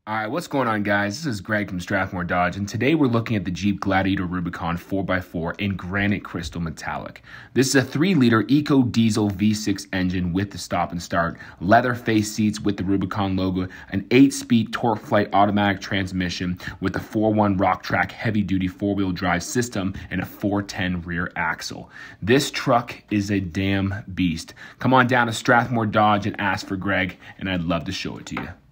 All right, what's going on, guys? This is Greg from Strathmore Dodge, and today we're looking at the Jeep Gladiator Rubicon 4x4 in granite crystal metallic. This is a 3-liter Ecodiesel V6 engine with the stop and start, leather face seats with the Rubicon logo, an 8-speed torque flight automatic transmission with a 4.1 rock track heavy-duty 4-wheel drive system and a 410 rear axle. This truck is a damn beast. Come on down to Strathmore Dodge and ask for Greg, and I'd love to show it to you.